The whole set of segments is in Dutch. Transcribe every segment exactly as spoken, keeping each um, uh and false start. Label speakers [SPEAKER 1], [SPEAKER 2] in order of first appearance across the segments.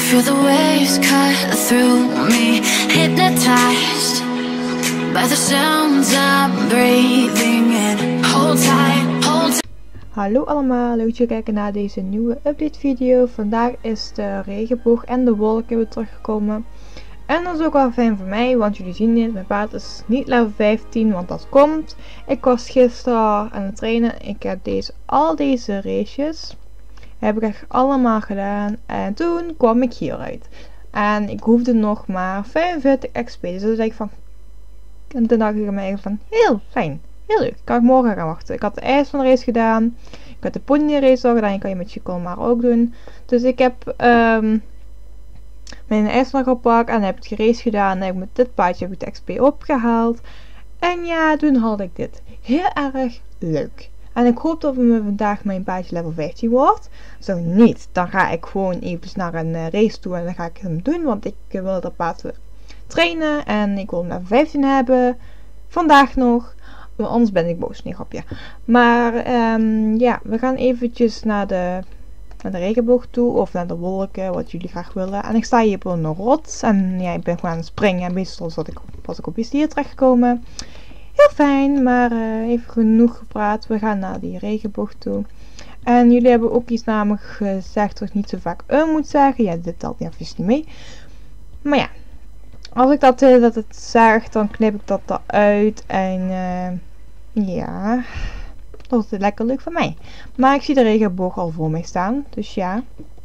[SPEAKER 1] Feel the waves cut through me, hypnotized by the sounds I'm breathing in. Hold tight, hold tight.
[SPEAKER 2] Hallo allemaal, leuk dat jullie kijken naar deze nieuwe update video. Vandaag is de regenboog en de wolken weer teruggekomen. En dat is ook wel fijn voor mij, want jullie zien dit, mijn paard is niet level vijftien, want dat komt. Ik was gisteren aan het trainen, ik heb deze, al deze races, heb ik echt allemaal gedaan. En toen kwam ik hieruit. En ik hoefde nog maar vijfenveertig X P, dus dat is eigenlijk van... En toen dacht ik aan mij van, heel fijn, heel leuk, kan ik morgen gaan wachten. Ik had de IJsland race gedaan, ik had de pony race al gedaan, die kan je met Chico maar ook doen. Dus ik heb... Um, mijn IJsland gepakt en heb het gerace gedaan en heb ik met dit paardje heb ik de X P opgehaald. En ja, toen had ik dit. Heel erg leuk. En ik hoop dat me vandaag mijn paardje level vijftien wordt. Zo niet, dan ga ik gewoon even naar een uh, race toe en dan ga ik hem doen. Want ik uh, wil dat paard trainen en ik wil hem level vijftien hebben. Vandaag nog. Want anders ben ik boos, niet grapje. Maar um, ja, we gaan eventjes naar de... naar de regenboog toe of naar de wolken, wat jullie graag willen. En ik sta hier op een rots en ja, ik ben gewoon aan het springen. En meestal zat ik, was ik op iets hier terechtgekomen. Heel fijn, maar uh, even genoeg gepraat. We gaan naar die regenboog toe. En jullie hebben ook iets namelijk gezegd dat ik niet zo vaak een moet zeggen. Ja, dit telt niet even niet mee. Maar ja, als ik dat, uh, dat het zeg, dan knip ik dat eruit. En uh, ja... dat is lekker leuk voor mij. Maar ik zie de regenboog al voor mij staan. Dus ja.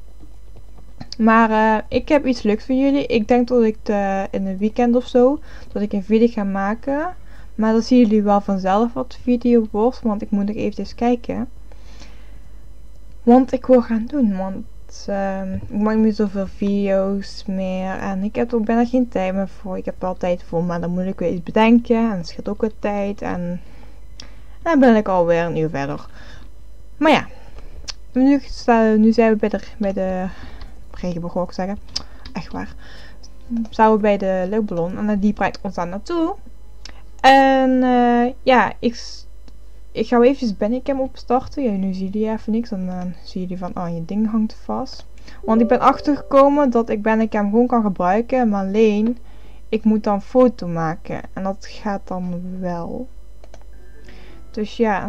[SPEAKER 2] Maar uh, ik heb iets leuks voor jullie. Ik denk dat ik de, in een weekend of zo. Dat ik een video ga maken. Maar dan zien jullie wel vanzelf wat de video wordt. Want ik moet nog eventjes kijken. Want ik wil gaan doen. Want uh, ik maak niet zoveel video's meer. En ik heb er ook bijna geen tijd meer voor. Ik heb er wel tijd voor. Maar dan moet ik weer iets bedenken. En het scheelt ook weer tijd. En... En dan ben ik alweer een uur verder. Maar ja. Nu, staan, nu zijn we bij de, bij de regenboog, wil ik zeggen. Echt waar. Zijn we bij de luchtballon. En die brengt ons daar naartoe. En uh, ja, ik, ik ga eventjes Bandicam opstarten. Ja, nu zie je even niks. Dan uh, zie je van, oh, je ding hangt vast. Want ik ben achtergekomen dat ik Bandicam gewoon kan gebruiken. Maar alleen, ik moet dan foto maken. En dat gaat dan wel. Dus ja,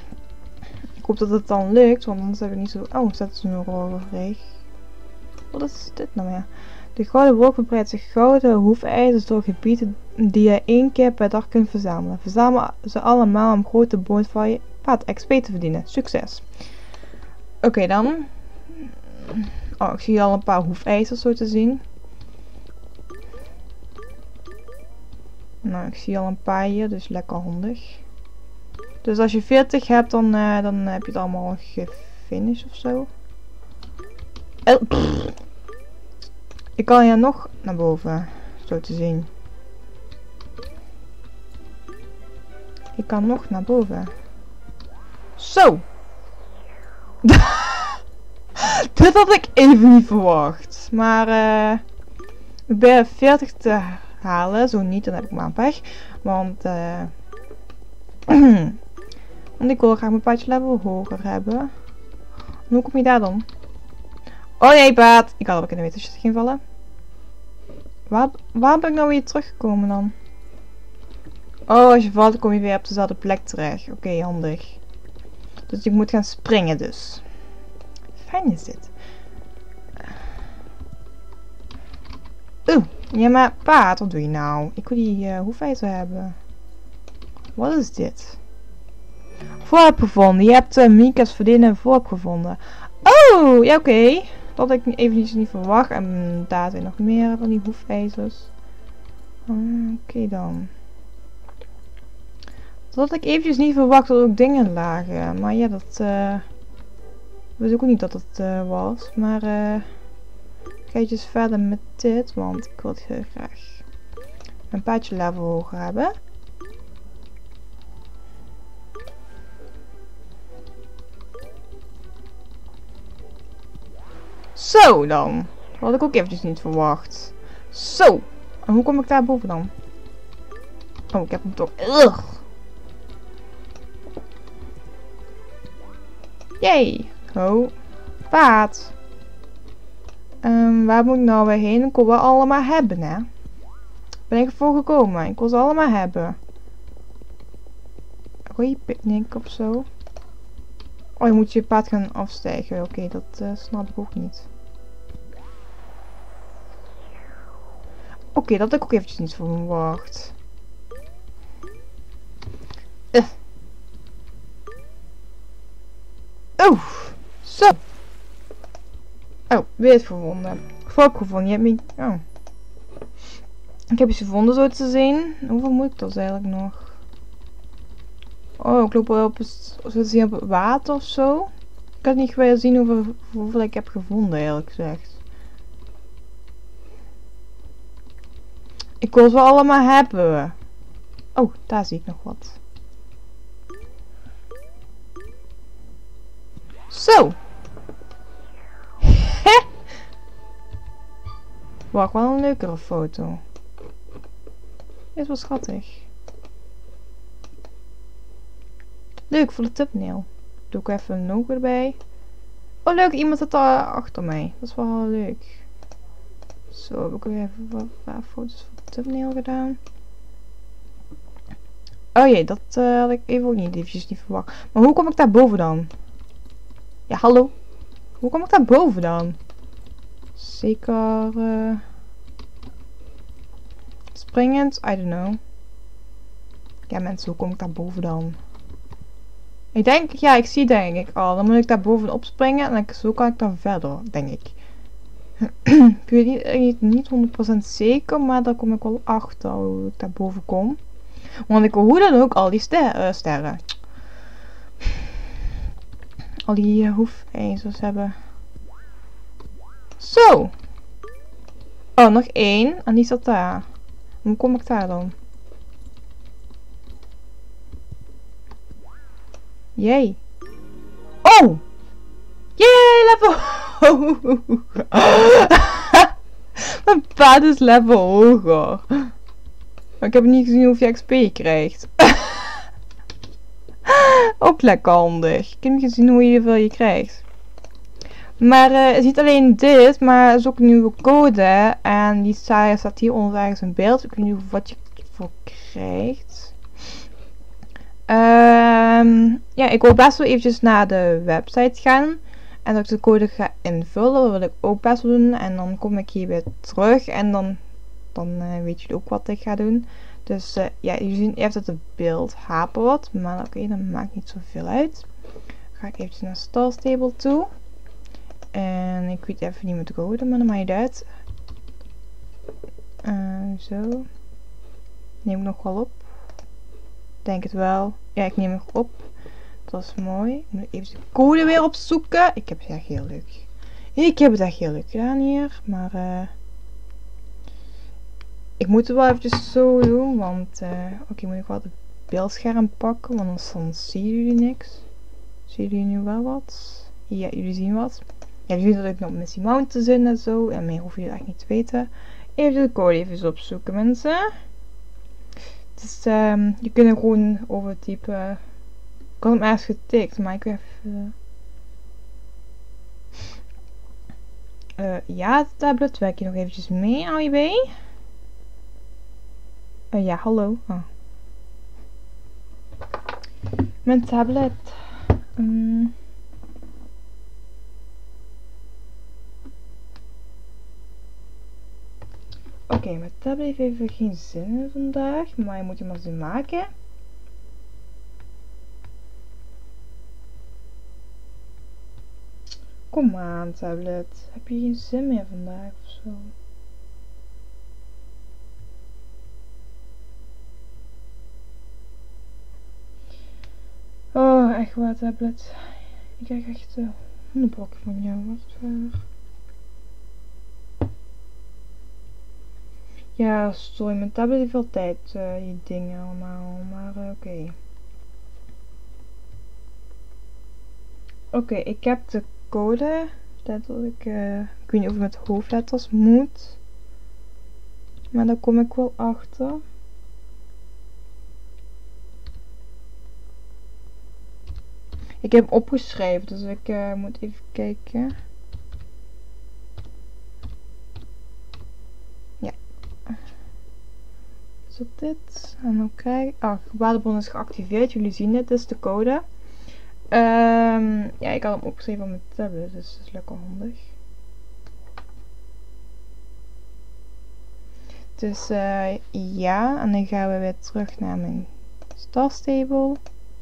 [SPEAKER 2] ik hoop dat het dan lukt, want anders heb ik niet zo... Oh, zet ze nu overweg. Wat is dit nou weer? De gouden wolk verbreidt zich gouden hoefijzers door gebieden die je één keer per dag kunt verzamelen. Verzamel ze allemaal om grote boot van je paard X P te verdienen. Succes! Oké okay, dan. Oh, ik zie al een paar hoefijzers zo te zien. Nou, ik zie al een paar hier, dus lekker handig. Dus als je veertig hebt, dan, uh, dan heb je het allemaal gefinished of zo. Oh, ik kan hier nog naar boven, zo te zien. Ik kan nog naar boven. Zo! Dit had ik even niet verwacht. Maar uh, ik ben veertig te halen, zo niet, dan heb ik maar een pech. Want... Uh, Want ik wil graag mijn paardje level hoger hebben. En hoe kom je daar dan? Oh nee, paard! Ik had ook in de weten ging vallen. Waar, waar ben ik nou weer teruggekomen dan? Oh, als je valt kom je weer op dezelfde plek terecht. Oké, okay, handig. Dus ik moet gaan springen dus. Fijn is dit. Oeh, ja maar paard, wat doe je nou? Ik wil die uh, hoefijzer hebben. Wat is dit? Voorwerp gevonden. Je hebt uh, Mika's verdienen voorwerp gevonden. Oh, ja oké. Okay. Dat had ik even niet verwacht. En daar zijn nog meer van die hoefijzers. Uh, oké okay dan. Dat had ik eventjes niet verwacht dat er ook dingen lagen. Maar ja, dat... Uh, weet ik ook niet dat het uh, was. Maar... Uh, ik ga eventjes verder met dit. Want ik wil het heel graag... een paardje level hoger hebben. Zo dan. Dat had ik ook eventjes niet verwacht. Zo. En hoe kom ik daar boven dan? Oh, ik heb hem toch. Ugh. Jee. Oh. Paard. Um, waar moet ik nou weer heen? Ik wil wel allemaal hebben, hè. Ben ik ervoor gekomen? Ik wil ze allemaal hebben. Goeie picknick of zo. Oh, je moet je paard gaan afstijgen. Oké, okay, dat uh, snap ik ook niet. Oké, okay, dat had ik ook eventjes niet verwacht. Uh. Oh, zo. Oh, weer het gevonden. Volk gevonden, je hebt me... Oh. Ik heb iets gevonden zo te zien. Hoeveel moet ik dat eigenlijk nog? Oh, ik loop wel op het, zo te zien op het water of zo. Ik kan niet wel zien hoeveel, hoeveel ik heb gevonden, eerlijk gezegd. Ik wil ze allemaal hebben. Oh, daar zie ik nog wat. Zo. Wacht, wel een leukere foto. Dit is wel schattig. Leuk voor de thumbnail. Doe ik even een logo erbij. Oh leuk, iemand zit daar achter mij. Dat is wel leuk. Zo, heb ik ook even wat, wat foto's voor de thumbnail gedaan. Oh jee, dat uh, had ik even ook niet eventjes niet verwacht. Maar hoe kom ik daar boven dan? Ja, hallo. Hoe kom ik daar boven dan? Zeker... Uh, springend? I don't know. Ja mensen, hoe kom ik daar boven dan? Ik denk, ja, ik zie denk ik al. Dan moet ik daar bovenop springen en dan, zo kan ik dan verder, denk ik. Ik weet niet, niet honderd procent zeker, maar daar kom ik wel achter hoe ik daar boven kom. Want ik wil hoe dan ook al die ster uh, sterren. Al die uh, hoefijzers hebben. Zo! Oh, nog één. En die staat daar. Hoe kom ik daar dan? Jee. Oh! Jee, level hoger. Mijn paard is level hoger. Maar ik heb niet gezien hoeveel X P je krijgt. Ook lekker handig. Ik heb niet gezien hoe je veel je krijgt. Maar uh, het is niet alleen dit, maar het is ook een nieuwe code. En die staat hier onder ergens een beeld. Ik weet niet wat je voor krijgt. Um, ja, ik wil best wel eventjes naar de website gaan. En dat ik de code ga invullen. Dat wil ik ook best wel doen. En dan kom ik hier weer terug. En dan, dan uh, weet je ook wat ik ga doen. Dus uh, ja, je ziet even dat het beeld hapert. Maar oké, okay, dat maakt niet zoveel uit. Dan ga ik eventjes naar Star Stable toe. En ik weet even niet meer de code, maar dat maakt niet uit. Uh, zo. Neem ik nog wel op. Denk het wel. Ja, ik neem nog op. Dat is mooi. Ik moet even de code weer opzoeken. Ik heb het echt heel leuk. Ik heb het echt heel leuk gedaan hier. Maar uh, ik moet het wel eventjes zo doen. Want uh, oké, okay, moet ik wel het beeldscherm pakken. Want anders dan zien jullie niks. Zien jullie nu wel wat? Ja, jullie zien wat. Ja, jullie zien dat ik nog met die mountain zit en zo. En meer hoeven jullie echt niet te weten. Even de code even opzoeken, mensen. Dus um, je kunt hem gewoon overtypen. Ik had hem ergens getikt, maar ik heb even... Uh, ja, de tablet werk je nog eventjes mee, A I B. Uh, ja, hallo. Oh. Mijn tablet. Um, Oké, okay, mijn tablet heeft even geen zin vandaag, maar je moet hem maar zin maken. Kom aan, tablet. Heb je geen zin meer vandaag of zo? Oh, echt waar, tablet. Ik krijg echt uh, een blok van jou. Wat waar. Ja, sorry, mijn tablet heeft veel tijd, uh, die dingen allemaal, maar uh, oké. Okay. Oké, okay, ik heb de code. Dat ik, uh, ik weet niet of ik met hoofdletters moet. Maar daar kom ik wel achter. Ik heb hem opgeschreven, dus ik uh, moet even kijken. dat dit? En dan kijk. Oh, waardebron is geactiveerd. Jullie zien het. Dit is de code. Um, ja, ik had hem opgeschreven op mijn tablet. Dus dat is lekker handig. Dus uh, ja. En dan gaan we weer terug naar mijn Star Stable.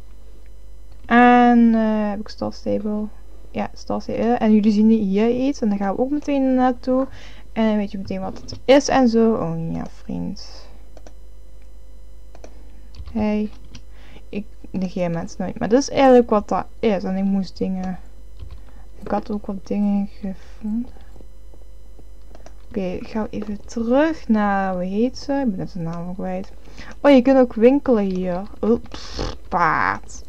[SPEAKER 2] En uh, heb ik Star Stable? Ja, Star Stable. En jullie zien hier iets. En dan gaan we ook meteen naartoe. En dan weet je meteen wat het is en zo. Oh ja, vriend. Hey. Ik negeer mensen nooit. Maar dit is eigenlijk wat dat is. En ik moest dingen... Ik had ook wat dingen gevonden. Oké, okay, ik ga even terug naar... Hoe heet ze? Ik ben net de naam kwijt. Oh, je kunt ook winkelen hier. Oh, pff, paard.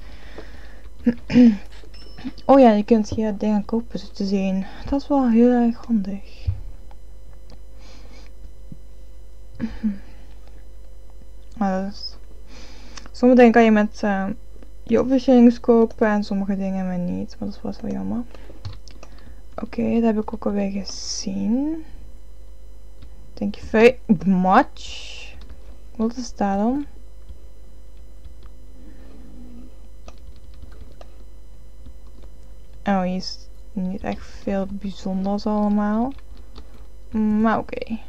[SPEAKER 2] Oh ja, je kunt hier dingen kopen, zo te zien. Dat is wel heel erg handig. Maar dat is... Sommige dingen kan je met uh, je opwisselings kopen en sommige dingen maar niet. Maar dat was wel jammer. Oké, okay, dat heb ik ook alweer gezien. Thank you very much. Wat is dat dan? Oh, hier is niet echt veel bijzonders allemaal. Maar oké. Okay.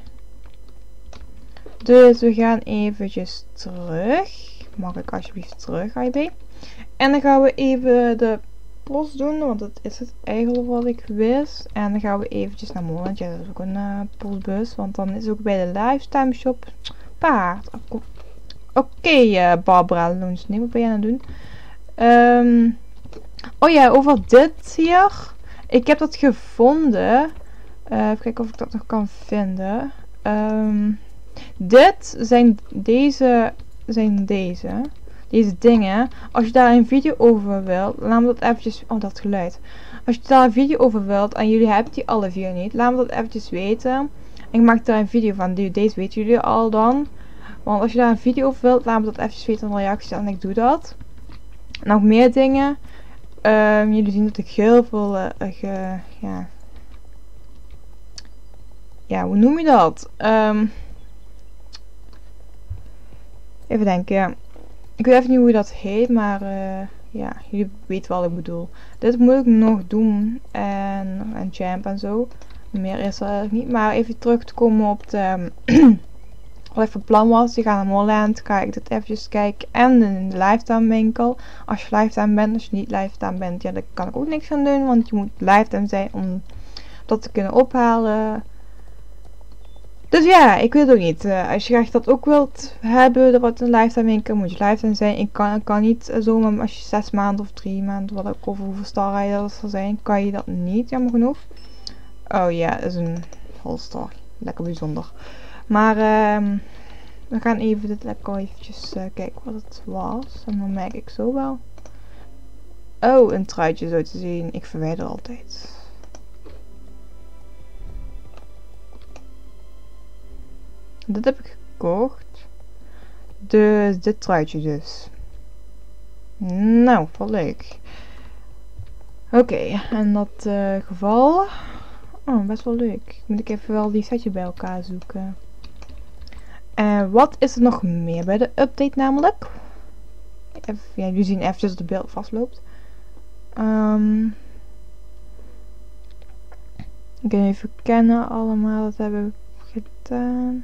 [SPEAKER 2] Dus we gaan eventjes terug. Mag ik alsjeblieft terug, I B? En dan gaan we even de post doen, want dat is het eigenlijk wat ik wist. En dan gaan we eventjes naar Moland. Ja, dat is ook een uh, postbus, want dan is ook bij de Lifetime Shop paard. Oké, okay, uh, Barbara Loens. Nee, wat ben jij aan het doen? Um, oh ja, over dit hier. Ik heb dat gevonden. Uh, even kijken of ik dat nog kan vinden. Um, dit zijn deze... zijn deze. Deze dingen. Als je daar een video over wilt, laat me dat eventjes... Oh, dat geluid. Als je daar een video over wilt en jullie hebben die alle vier niet, laat me dat eventjes weten. Ik maak daar een video van. Deze weten jullie al dan. Want als je daar een video over wilt, laat me dat eventjes weten in de reacties en ik doe dat. Nog meer dingen. Um, jullie zien dat ik heel veel... Uh, ge, ja... Ja, hoe noem je dat? Um, even denken. Ik weet even niet hoe je dat heet, maar uh, ja, jullie weten wat ik bedoel. Dit moet ik nog doen. En, en champ en zo. Meer is er eigenlijk niet. Maar even terug te komen op de... wat ik van plan was. Je gaat naar Moorland. Ga ik dit eventjes kijken. En in de Lifetime winkel. Als je Lifetime bent. Als je niet Lifetime bent. Ja, daar kan ik ook niks aan doen. Want je moet Lifetime zijn om dat te kunnen ophalen. Dus ja, ik weet het ook niet. Uh, als je graag dat ook wilt hebben, dat wat een Lifetime winkel, moet je Lifetime zijn. Ik kan, ik kan niet uh, zomaar als je zes maanden of drie maanden, wat ook over hoeveel Star Riders er zijn, kan je dat niet, jammer genoeg. Oh ja, dat is een Holstar. Lekker bijzonder. Maar uh, we gaan even dit lekker eventjes uh, kijken wat het was. En dan merk ik zo wel. Oh, een truitje zo te zien. Ik verwijder altijd. Dit heb ik gekocht. Dus dit truitje dus. Nou, wel leuk. Oké, okay, in dat uh, geval... Oh, best wel leuk. Moet ik even wel die setje bij elkaar zoeken. En wat is er nog meer bij de update namelijk? Even, ja, jullie zien eventjes dat het beeld vastloopt. Um, ik ga even kennen allemaal. Dat hebben we gedaan.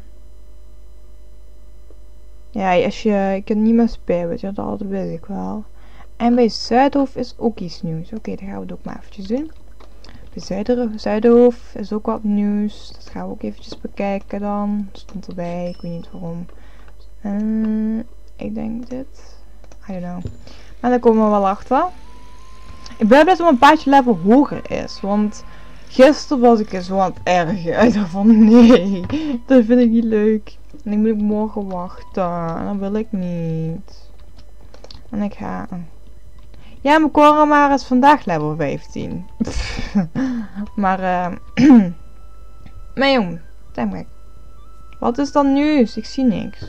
[SPEAKER 2] Ja, als je, je kunt niet meer spelen, weet je, dat weet ik wel. En bij Zuidhof is ook iets nieuws. Oké, okay, dan gaan we het ook maar eventjes doen. Bij Zuider, Zuidhof is ook wat nieuws. Dat gaan we ook eventjes bekijken dan. Stond erbij, ik weet niet waarom. Uh, ik denk dit. I don't know. Maar daar komen we wel achter. Ik ben blij dat een paardje level hoger is. Want gisteren was ik er zo aan het ergen. Ik dacht van nee, dat vind ik niet leuk. En ik moet morgen wachten. En dat wil ik niet. En ik ga... Ja, mijn Koromar is vandaag level vijftien. maar, eh... Uh... maar jong, denk wat is dan nieuws? Ik zie niks.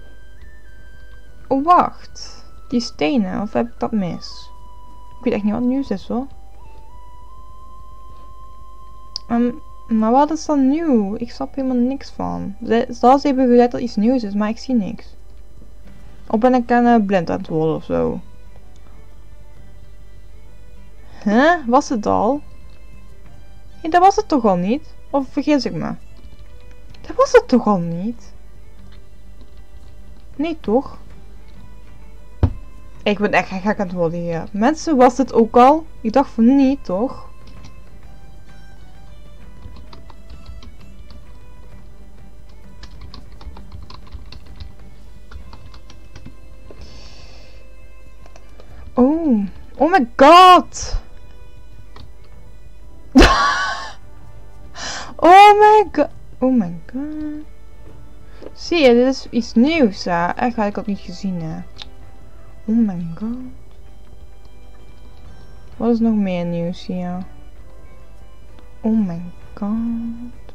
[SPEAKER 2] Oh, wacht. Die stenen, of heb ik dat mis? Ik weet echt niet wat nieuws is, hoor. Um, Maar wat is dan nieuw? Ik snap helemaal niks van. Zelfs hebben gezegd dat iets nieuws is, maar ik zie niks. Of ben ik aan uh, blind aan het worden of zo? Huh? Was het al? Ja, dat was het toch al niet? Of vergis ik me? Dat was het toch al niet? Nee, toch? Ik ben echt gek aan het worden hier. Mensen, was het ook al? Ik dacht van niet, toch? Oh. Oh my god. Oh my god. Oh my god. Zie je, dit is iets nieuws. Hè? Echt had ik dat niet gezien. Hè? Oh my god. Wat is nog meer nieuws hier? Oh my god.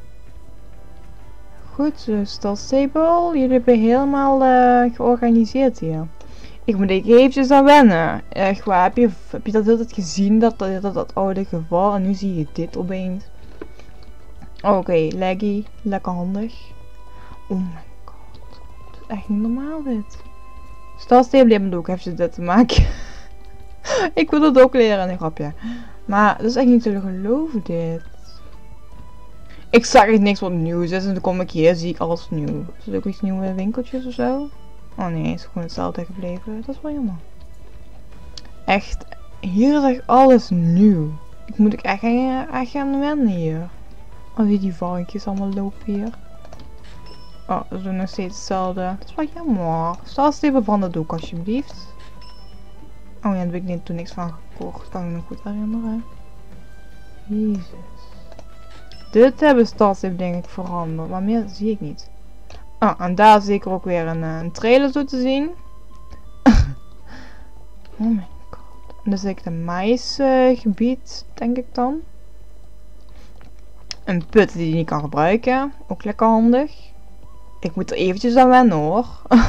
[SPEAKER 2] Goed, dus dat stable. Jullie hebben helemaal uh, georganiseerd hier. Ik moet even eventjes aan wennen. Echt waar, heb je, heb je dat altijd gezien, dat, dat, dat, dat oude geval? En nu zie je dit opeens. Oké, okay, laggy. Lekker handig. Oh my god. Dat is echt niet normaal dit. Stel stable hebben ook even dit te maken. Ik wil dat ook leren, een grapje. Maar dat is echt niet te geloven dit. Ik zag echt niks wat nieuws is en dan kom ik hier zie ik alles nieuw. Is er ook iets nieuwe winkeltjes of zo? Oh nee, het is gewoon hetzelfde gebleven. Dat is wel jammer. Echt, hier is echt alles nieuw. Ik moet ik echt, echt gaan wennen hier. Oh, zie die varkens allemaal lopen hier. Oh, dat is nog steeds hetzelfde. Dat is wel jammer. Stel eens even van de doek alsjeblieft. Oh ja, daar heb ik niet, toen niks van gekocht. Kan ik me goed herinneren. Jezus. Dit hebben Starstable denk ik veranderd. Maar meer zie ik niet. Ah, en daar zeker ook weer een, een trailer zo te zien. Oh my god. En dan is ik de maïsgebied, uh, denk ik dan. Een put die je niet kan gebruiken. Ook lekker handig. Ik moet er eventjes aan wennen hoor.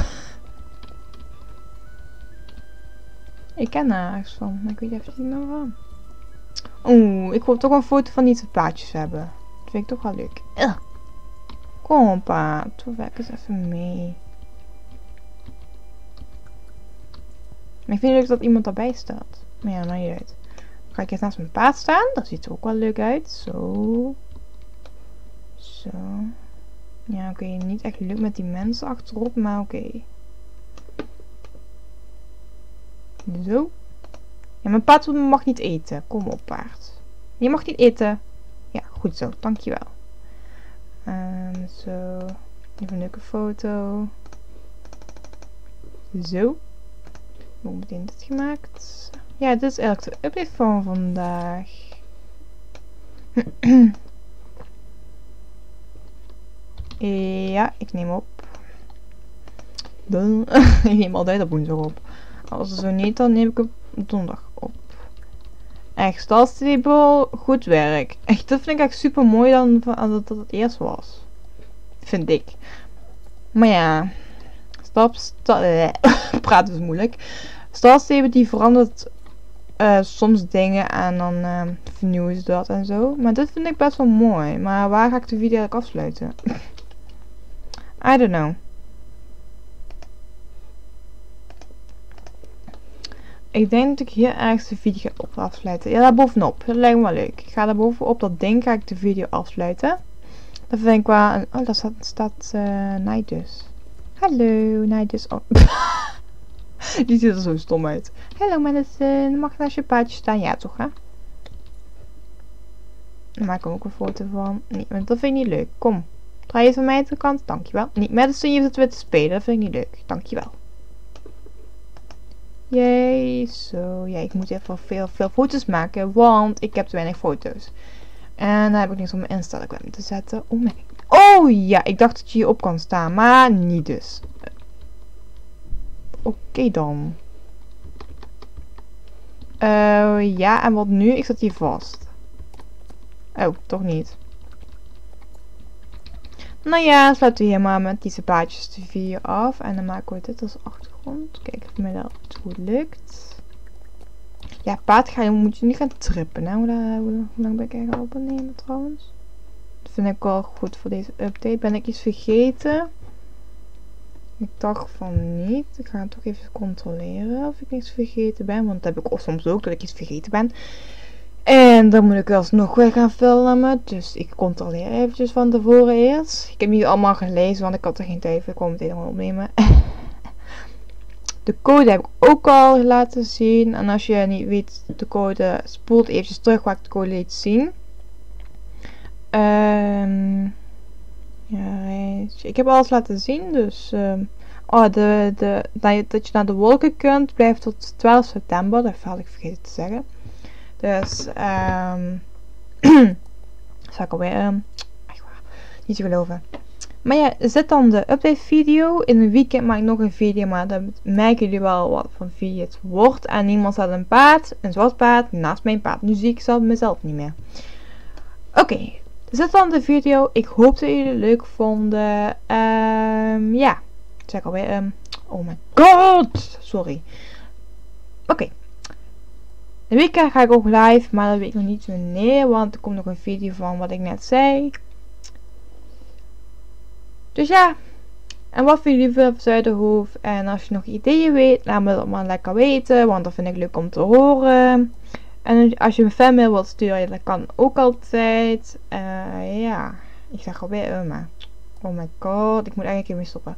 [SPEAKER 2] Ik ken er ergens van, maar ik weet even niet meer van. Oeh, ik wil toch een foto van die twee paardjes hebben. Dat vind ik toch wel leuk. Ugh. Kom paard, doe werk eens even mee. Maar ik vind leuk dat iemand daarbij staat. Maar ja, maar niet uit. Dan ga ik eens naast mijn paard staan. Dat ziet er ook wel leuk uit. Zo. Zo. Ja, oké. Okay. Niet echt leuk met die mensen achterop, maar oké. Okay. Zo. Ja, mijn paard mag niet eten. Kom op, paard. Je mag niet eten. Ja, goed zo. Dankjewel. En zo. Even een leuke foto. Zo. Hoe meteen dit gemaakt. Ja, dit is eigenlijk de update van vandaag. Ja, ik neem op. Dan. Ik neem altijd op woensdag op. Als het zo niet, dan neem ik op donderdag op. Echt, Starstable, goed werk. Echt, dat vind ik echt super mooi dan dat het eerst was. Vind ik. Maar ja. Stap, stap. Praten is moeilijk. Starstable die verandert uh, soms dingen en dan uh, vernieuwen ze dat en zo. Maar dit vind ik best wel mooi. Maar waar ga ik de video eigenlijk afsluiten? I don't know. Ik denk dat ik hier ergens de video op afsluiten. Ja, daar bovenop. Dat lijkt me wel leuk. Ik ga daar bovenop dat ding ga ik de video afsluiten. Dat vind ik wel een... Oh, daar staat, staat uh, Nidus. Hallo, Nidus. Oh. Die ziet er zo stom uit. Hallo, Madison. Mag naast je paardje staan? Ja, toch, hè? Dan maak ik ook een foto van. Nee, want dat vind ik niet leuk. Kom. Draai je van mij de kant. Dankjewel. Niet Madison, je zit weer te spelen. Dat vind ik niet leuk. Dankjewel. Jee, zo. Ja, ik moet even veel, veel foto's maken, want ik heb te weinig foto's. En dan heb ik niks om mijn Instagram te zetten. Oh, mijn... oh ja, ik dacht dat je hierop kan staan, maar niet dus. Oké okay, dan. Uh, ja, en wat nu? Ik zat hier vast. Oh, toch niet. Nou ja, sluiten we hier maar met die paardjes de video af. En dan maken we dit als achtergrond. Kijk of mij dat goed lukt. Ja, paard ga je, moet je niet gaan trippen. Hè? Hoe, hoe, hoe lang ben ik eigenlijk op het nemen trouwens? vind ik wel goed voor deze update. Ben ik iets vergeten? Ik dacht van niet. Ik ga het toch even controleren of ik iets vergeten ben. Want dat heb ik ook soms ook, dat ik iets vergeten ben. En dan moet ik alsnog weer gaan filmen. Dus ik controleer eventjes van tevoren eerst. Ik heb niet allemaal gelezen, want ik had er geen tijd voor. Ik kon het helemaal opnemen. De code heb ik ook al laten zien. En als je niet weet de code, spoelt eventjes terug waar ik de code liet zien. Um, ja, ik heb alles laten zien. Dus um, oh, de, de, dat, dat je naar de wolken kunt, blijft tot twaalf september. Dat had ik vergeten te zeggen. Dus, um, zal ik alweer, um, echt waar, niet te geloven. Maar ja, zet dan de update video. In een weekend maak ik nog een video, maar dan merken jullie wel wat voor video het wordt. En iemand had een paard, een zwart paard, naast mijn paard. Nu zie ik zelf mezelf niet meer. Oké, okay, zet dan de video. Ik hoop dat jullie het leuk vonden. Um, ja, zeg alweer, um, oh my god, sorry. Oké. Okay. De weekend ga ik ook live, maar dat weet ik nog niet wanneer, want er komt nog een video van wat ik net zei. Dus ja, en wat vinden jullie van Zuiderhoef? En als je nog ideeën weet, laat me dat maar lekker weten, want dat vind ik leuk om te horen. En als je een fanmail wilt sturen, dat kan ook altijd. Uh, ja, ik zeg alweer, uh, maar oh my god, ik moet eigenlijk hiermee stoppen.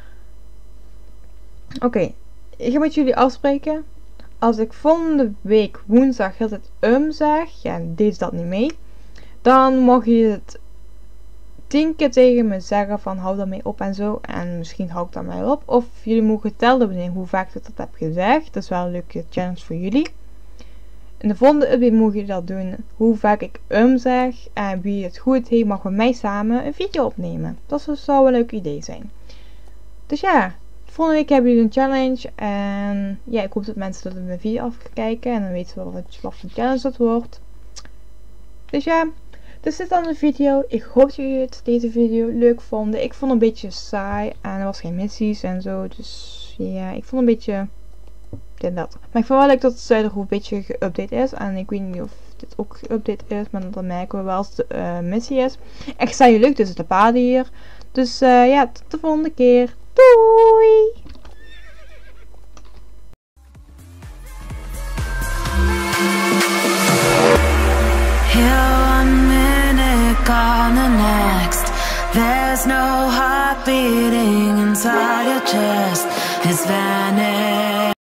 [SPEAKER 2] Oké, okay, ik ga met jullie afspreken. Als ik volgende week woensdag heel het um zeg, ja, deed dat niet mee, dan mag je het tien keer tegen me zeggen van hou daarmee op en zo. En misschien hou ik daarmee op. Of jullie mogen tellen beneden hoe vaak ik dat heb gezegd. Dat is wel een leuke challenge voor jullie. In de volgende update mogen jullie dat doen. Hoe vaak ik um zeg. En wie het goed heeft mag met mij samen een video opnemen. Dat zou een leuk idee zijn. Dus ja. Volgende week hebben jullie een challenge. En ja, ik hoop dat mensen dat mijn video afkijken. En dan weten we wat voor challenge dat wordt. Dus ja. Dus dit is dan de video. Ik hoop dat jullie het, deze video leuk vonden. Ik vond het een beetje saai. En er was geen missies en zo. Dus ja, ik vond een beetje dit dat. Maar ik vind wel leuk dat het Zuiderhoef een beetje geüpdate is. En ik weet niet of dit ook geüpdate is. Maar dat merken we wel als de uh, missie is. Echt saai leuk tussen de paarden hier. Dus uh, ja, tot de volgende keer. Doei!
[SPEAKER 1] On the next, there's no heart beating inside your chest. It's vanished.